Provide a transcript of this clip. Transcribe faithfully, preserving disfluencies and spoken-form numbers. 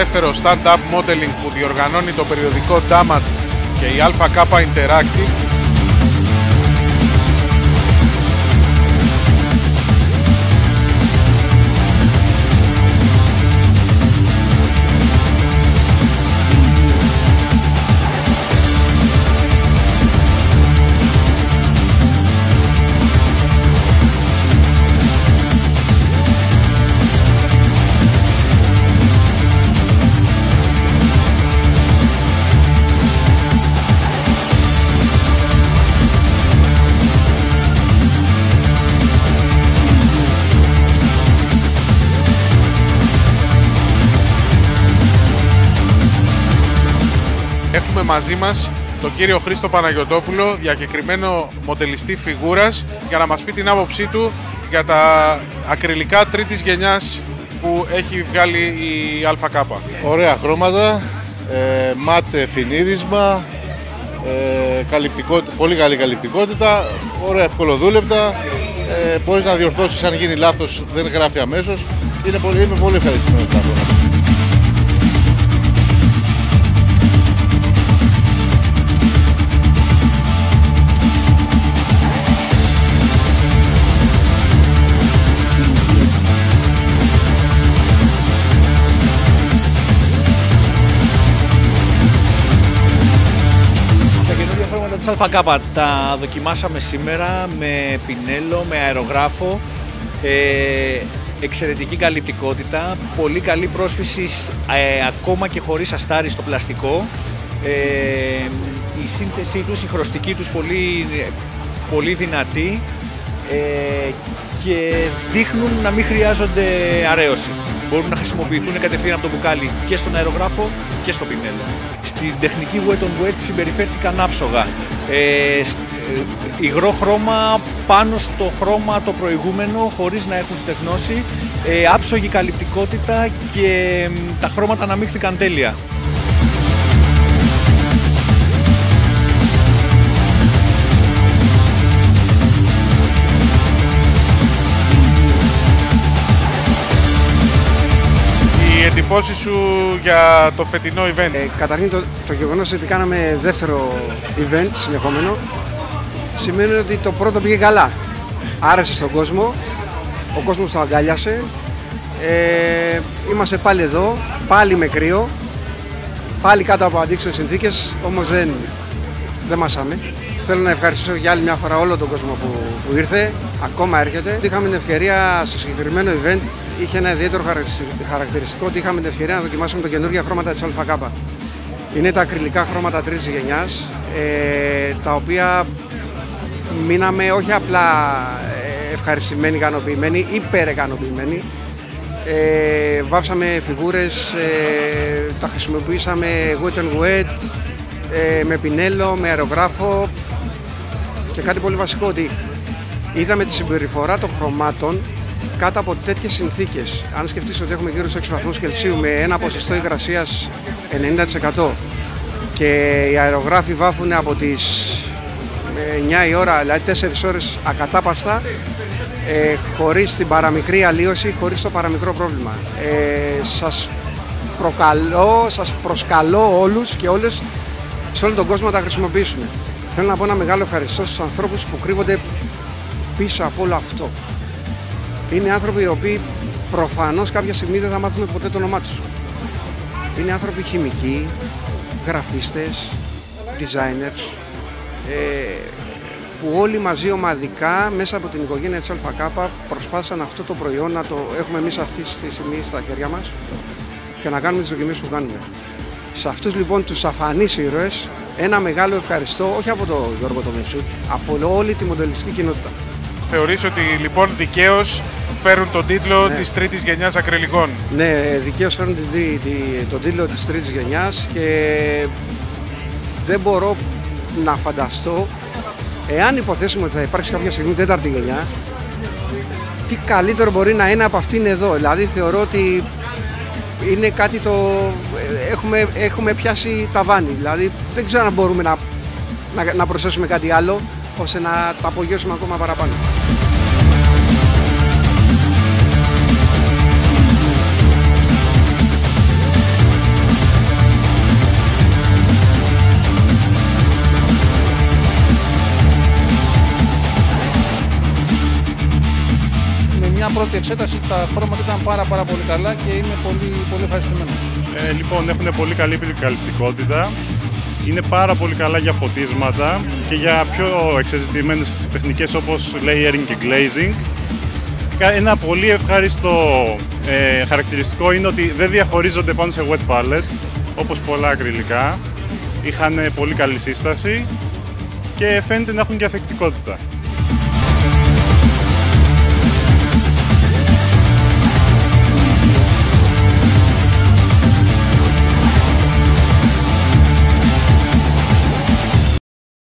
δεύτερο stand-up modeling που διοργανώνει το περιοδικό Damaged και η έι κέι Interactive. Έχουμε μαζί μας τον κύριο Χρήστο Παναγιωτόπουλο, διακεκριμένο μοντελιστή φιγούρας, για να μας πει την άποψή του για τα ακριλικά τρίτης γενιάς που έχει βγάλει η έι κέι. Ωραία χρώματα, ε, μάτε φινίρισμα, ε, καλυπτικότητα, πολύ καλή καλυπτικότητα, ωραία ευκολοδούλεπτα, ε, μπορείς να διορθώσεις αν γίνει λάθος, δεν γράφει αμέσως. Είναι πολύ, είμαι πολύ ευχαριστημένος με τα χρώματα. Της έι κέι τα δοκιμάσαμε σήμερα με πινέλο, με αερογράφο, ε, εξαιρετική καλυπτικότητα, πολύ καλή πρόσφυση ε, ακόμα και χωρίς αστάρι στο πλαστικό, ε, η σύνθεσή τους, η χρωστική τους πολύ, πολύ δυνατή ε, και δείχνουν να μην χρειάζονται αρέωση. Μπορούν να χρησιμοποιηθούν κατευθείαν από το μπουκάλι και στον αερογράφο και στο πινέλο. Στην τεχνική wet on wet συμπεριφέρθηκαν άψογα. Ε, υγρό χρώμα πάνω στο χρώμα το προηγούμενο, χωρίς να έχουν στεγνώσει. Ε, άψογη καλυπτικότητα και ε, τα χρώματα αναμίχθηκαν τέλεια. Οι εντυπώσεις σου για το φετινό event? Ε, καταρχήν το, το γεγονός ότι κάναμε δεύτερο event συνεχόμενο σημαίνει ότι το πρώτο πήγε καλά. Άρεσε στον κόσμο, ο κόσμος το αγκάλιασε, ε, είμαστε πάλι εδώ, πάλι με κρύο, πάλι κάτω από αντίξωες συνθήκες, όμως δεν, δεν μασάμε. Θέλω να ευχαριστήσω για άλλη μια φορά όλο τον κόσμο που, που ήρθε, ακόμα έρχεται. Είχαμε την ευκαιρία στο συγκεκριμένο event, είχε ένα ιδιαίτερο χαρακτηριστικό ότι είχαμε την ευκαιρία να δοκιμάσουμε τα καινούργια χρώματα της έι κέι. Είναι τα ακριλικά χρώματα τρίτης γενιάς, ε, τα οποία μείναμε όχι απλά ευχαριστημένοι, ικανοποιημένοι, υπερικανοποιημένοι. Ε, βάψαμε φιγούρες, ε, τα χρησιμοποιήσαμε wet and wet, ε, με πινέλο, με αερογράφο και κάτι πολύ βασικό, ότι είδαμε τη συμπεριφορά των χρωμάτων κάτω από τέτοιες συνθήκες. Αν σκεφτείς ότι έχουμε γύρω στους έξι βαθμούς Κελσίου με ένα ποσοστό υγρασίας ενενήντα τοις εκατό και οι αερογράφοι βάφουν από τις εννιά η ώρα, δηλαδή τέσσερις ώρες ακατάπαυστα, ε, χωρίς την παραμικρή αλλίωση, χωρίς το παραμικρό πρόβλημα. Ε, σας προκαλώ, σας προσκαλώ όλους και όλες σε όλο τον κόσμο να τα χρησιμοποιήσουν. Θέλω να πω ένα μεγάλο ευχαριστώ στους ανθρώπους που κρύβονται πίσω από όλο αυτό. Είναι άνθρωποι οι οποίοι προφανώς κάποια στιγμή δεν θα μάθουμε ποτέ το όνομά τους. Είναι άνθρωποι χημικοί, γραφίστες, designers, ε, που όλοι μαζί ομαδικά μέσα από την οικογένεια της έι κέι προσπάθησαν αυτό το προϊόν να το έχουμε εμείς αυτή τη στιγμή στα χέρια μας και να κάνουμε τις δοκιμές που κάνουμε. Σε αυτούς λοιπόν τους αφανείς ήρωες ένα μεγάλο ευχαριστώ, όχι από τον Γιώργο το Μεσούτ, από όλη τη μοντελιστική κοινότητα. Θεωρείς ότι λοιπόν δικαίως φέρουν τον τίτλο ναι. της τρίτης γενιάς ακριλικών? Ναι, δικαίως φέρουν τη, τη, τη, τον τίτλο της τρίτης γενιάς και δεν μπορώ να φανταστώ, εάν υποθέσουμε ότι θα υπάρξει κάποια στιγμή τέταρτη γενιά, τι καλύτερο μπορεί να είναι από αυτήν εδώ. Δηλαδή θεωρώ ότι είναι κάτι το... έχουμε, έχουμε πιάσει ταβάνι, δηλαδή δεν ξέρω αν μπορούμε να, να, να προσθέσουμε κάτι άλλο ώστε να τα απογειώσουμε ακόμα παραπάνω. πρώτη εξέταση τα χρώματα ήταν πάρα, πάρα πολύ καλά και είμαι πολύ, πολύ ευχαριστημένος. Ε, λοιπόν, έχουν πολύ καλή καλυπτικότητα. Είναι πάρα πολύ καλά για φωτίσματα και για πιο εξεζητημένες τεχνικές όπως layering και glazing. Ένα πολύ ευχάριστο ε, χαρακτηριστικό είναι ότι δεν διαχωρίζονται πάνω σε wet palette όπως πολλά ακριλικά. Είχαν πολύ καλή σύσταση και φαίνεται να έχουν και ανθεκτικότητα.